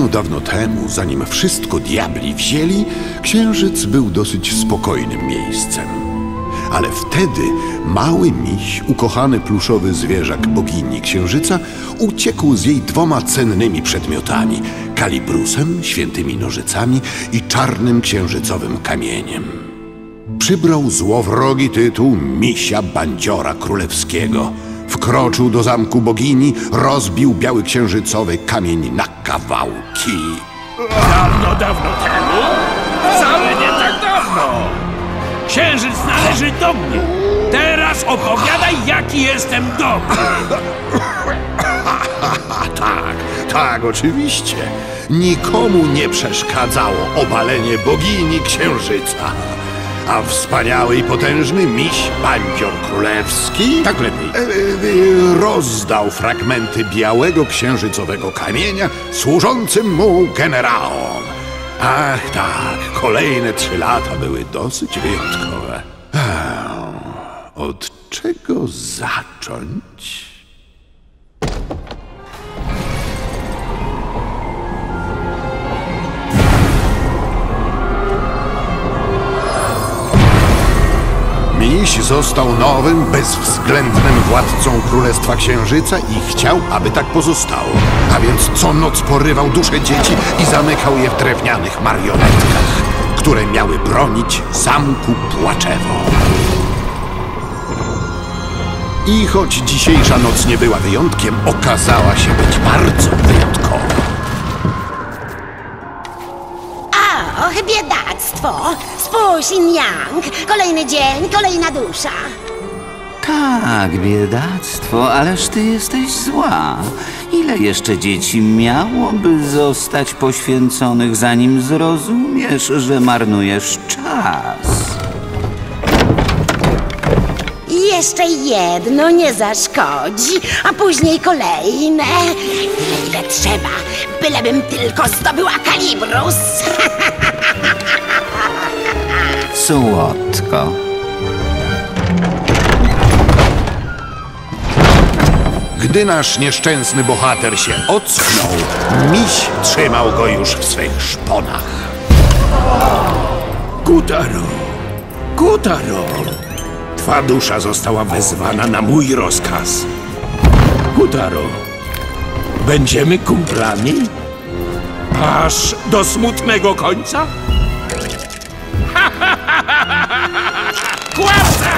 dawno temu, zanim wszystko diabli wzięli, Księżyc był dosyć spokojnym miejscem. Ale wtedy mały miś, ukochany pluszowy zwierzak bogini Księżyca, uciekł z jej 2 cennymi przedmiotami: kalibrusem, świętymi nożycami i czarnym księżycowym kamieniem. Przybrał złowrogi tytuł Misia Bandziora Królewskiego. Wkroczył do zamku bogini, rozbił biały księżycowy kamień na kawałki. Dawno temu? Wcale nie tak dawno! Księżyc należy do mnie! Teraz opowiadaj, jaki jestem dobry! Tak, oczywiście. Nikomu nie przeszkadzało obalenie bogini Księżyca. A wspaniały i potężny miś Bandzior Królewski tak lepiej rozdał fragmenty białego księżycowego kamienia służącym mu generałom. Ach tak, kolejne 3 lata były dosyć wyjątkowe. Od czego zacząć? Miś został nowym, bezwzględnym władcą Królestwa Księżyca i chciał, aby tak pozostało. A więc co noc porywał dusze dzieci i zamykał je w drewnianych marionetkach, które miały bronić zamku Płaczewo. I choć dzisiejsza noc nie była wyjątkiem, okazała się być bardzo wyjątkowa. Och, biedactwo! Spójrz, Yin Yang! Kolejny dzień, kolejna dusza. Tak, biedactwo, ależ ty jesteś zła. Ile jeszcze dzieci miałoby zostać poświęconych, zanim zrozumiesz, że marnujesz czas? Jeszcze jedno nie zaszkodzi, a później kolejne. Ile trzeba, bylebym tylko zdobyła kalibrus. Słodko. Gdy nasz nieszczęsny bohater się ocknął, miś trzymał go już w swych szponach. Kutaro! Twa dusza została wezwana na mój rozkaz. Kutaro, będziemy kumplami? Aż do smutnego końca? Kłamca!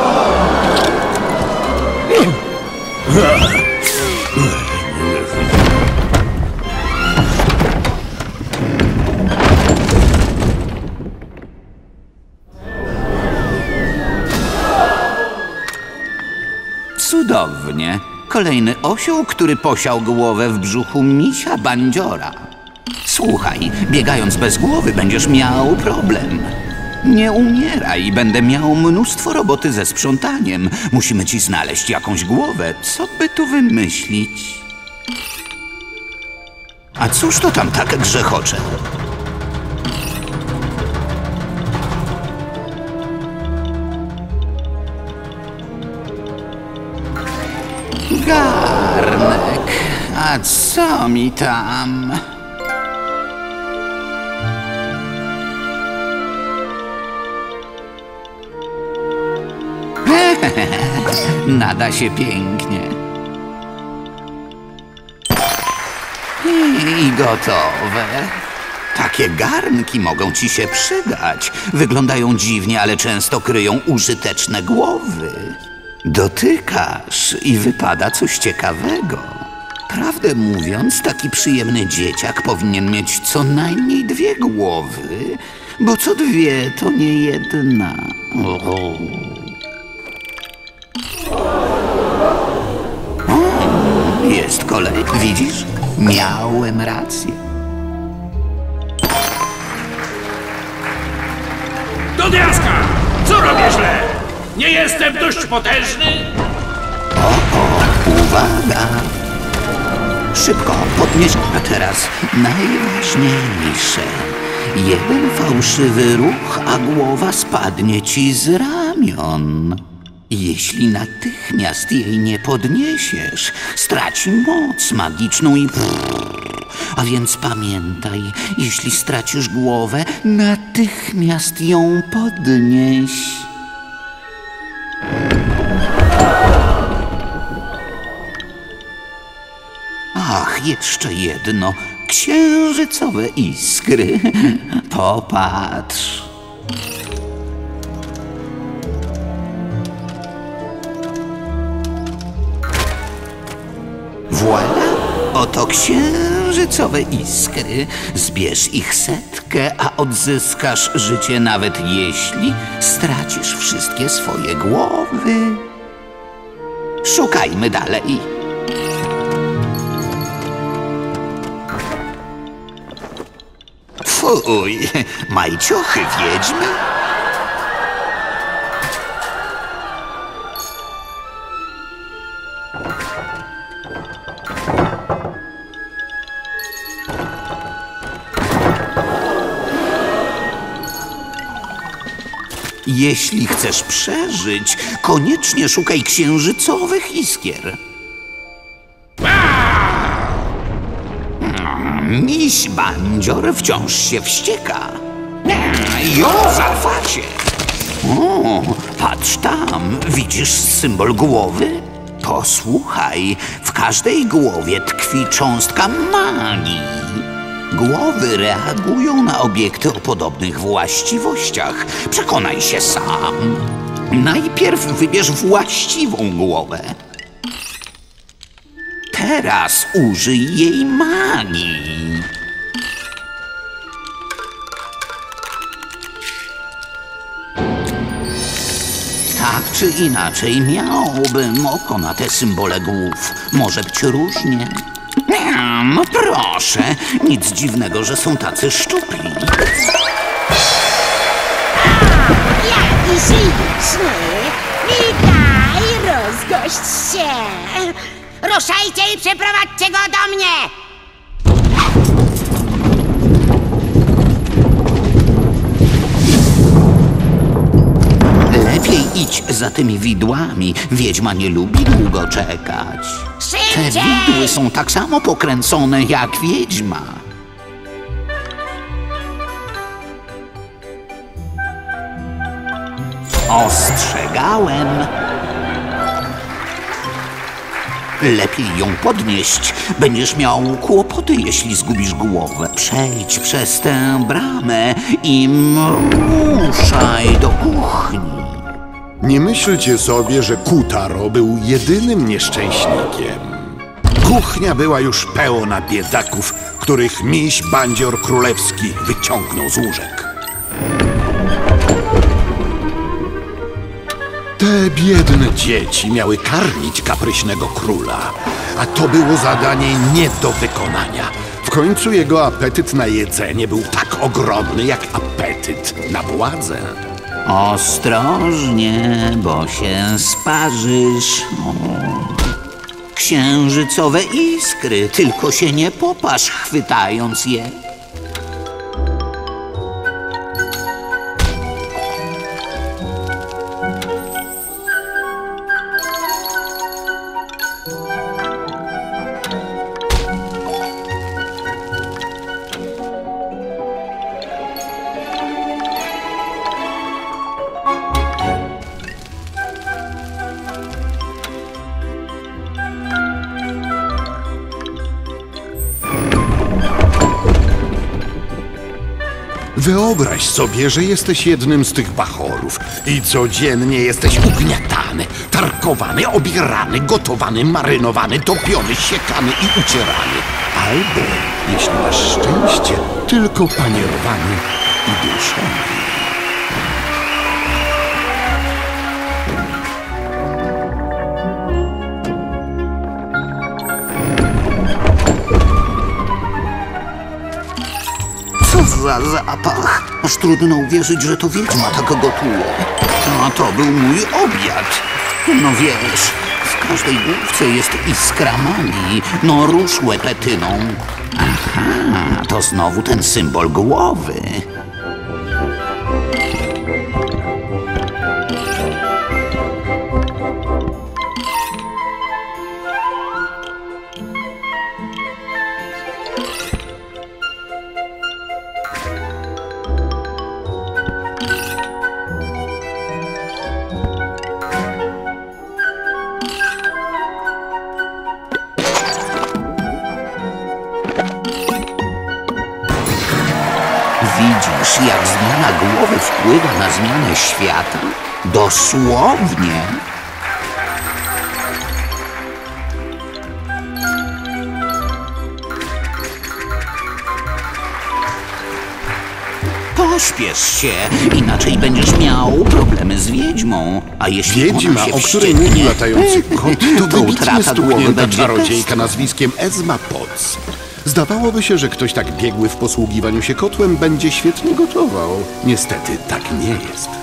Cudownie. Kolejny osioł, który posiał głowę w brzuchu misia Bandziora. Słuchaj, biegając bez głowy będziesz miał problem. Nie umieraj, będę miał mnóstwo roboty ze sprzątaniem. Musimy ci znaleźć jakąś głowę. Co by tu wymyślić? A cóż to tam tak grzechocze? Garnek, a co mi tam? Nada się pięknie. I gotowe. Takie garnki mogą ci się przydać. Wyglądają dziwnie, ale często kryją użyteczne głowy. Dotykasz i wypada coś ciekawego. Prawdę mówiąc, taki przyjemny dzieciak powinien mieć co najmniej 2 głowy, bo co 2 to nie jedna. Jest kolej. Widzisz? Miałem rację. Do diaska! Co robię źle? Nie jestem dość potężny? Uwaga! Szybko, podnieś. A teraz najważniejsze. 1 fałszywy ruch, a głowa spadnie ci z ramion. Jeśli natychmiast jej nie podniesiesz, straci moc magiczną i A więc pamiętaj, jeśli stracisz głowę, natychmiast ją podnieś. Ach, jeszcze jedno. Księżycowe iskry. Popatrz. Voilà. Oto księżycowe iskry. Zbierz ich 100, a odzyskasz życie, nawet jeśli stracisz wszystkie swoje głowy. Szukajmy dalej. Fuj, majciochy wiedźmy. Jeśli chcesz przeżyć, koniecznie szukaj księżycowych iskier. Miś Bandzior wciąż się wścieka. Józafacie! O, patrz tam, widzisz symbol głowy? Posłuchaj, w każdej głowie tkwi cząstka magii. Głowy reagują na obiekty o podobnych właściwościach. Przekonaj się sam. Najpierw wybierz właściwą głowę. Teraz użyj jej magii. Tak czy inaczej miałbym oko na te symbole głów. Może być różnie. No proszę, nic dziwnego, że są tacy szczupli. Jaki śliczny! Witaj, rozgość się! Ruszajcie i przeprowadźcie go do mnie! Lepiej idź za tymi widłami. Wiedźma nie lubi długo czekać. Te Szybciej! widły są tak samo pokręcone jak wiedźma. Ostrzegałem. Lepiej ją podnieść. Będziesz miał kłopoty, jeśli zgubisz głowę. Przejdź przez tę bramę i ruszaj do kuchni. Nie myślcie sobie, że Kutaro był jedynym nieszczęśnikiem. Kuchnia była już pełna biedaków, których miś Bandzior Królewski wyciągnął z łóżek. Te biedne dzieci miały karmić kapryśnego króla, a to było zadanie nie do wykonania. W końcu jego apetyt na jedzenie był tak ogromny, jak apetyt na władzę. Ostrożnie, bo się sparzysz. O. Księżycowe iskry, tylko się nie popatrz, chwytając je. Wyobraź sobie, że jesteś jednym z tych bachorów i codziennie jesteś ugniatany, tarkowany, obierany, gotowany, marynowany, topiony, siekany i ucierany. Albo, jeśli masz szczęście, tylko panierowany i duszony. Co za zapach! Aż trudno uwierzyć, że to wiedźma tak gotuje. A to był mój obiad. No wiesz, w każdej główce jest iskra magii. No rusz łepetyną. Aha, to znowu ten symbol głowy. widzisz, jak zmiana głowy wpływa na zmianę świata? Dosłownie. Pośpiesz się, inaczej będziesz miał problemy z wiedźmą. A jeśli ona Wiedźma, się o której wścieknie, mówi latający kot, to wybitnie utrata głowy stuknięta będzie czarodziejka pestka. nazwiskiem Ezma Potts. Zdawałoby się, że ktoś tak biegły w posługiwaniu się kotłem będzie świetnie gotował. Niestety tak nie jest.